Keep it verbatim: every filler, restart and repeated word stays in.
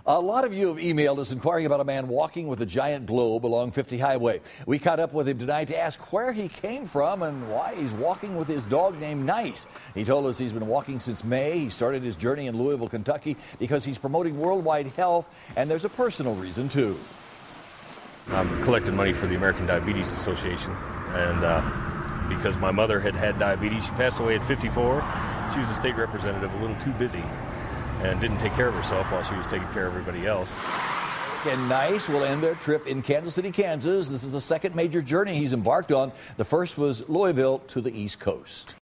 A lot of you have emailed us inquiring about a man walking with a giant globe along fifty Highway. We caught up with him tonight to ask where he came from and why he's walking with his dog named Nice. He told us he's been walking since May. He started his journey in Louisville, Kentucky because he's promoting worldwide health, and there's a personal reason too. I'm collecting money for the American Diabetes Association, and uh, because my mother had had diabetes, she passed away at fifty-four. She was a state representative, a little too busy, and didn't take care of herself while she was taking care of everybody else. And Nice will end their trip in Kansas City, Kansas. This is the second major journey he's embarked on. The first was Louisville to the East Coast.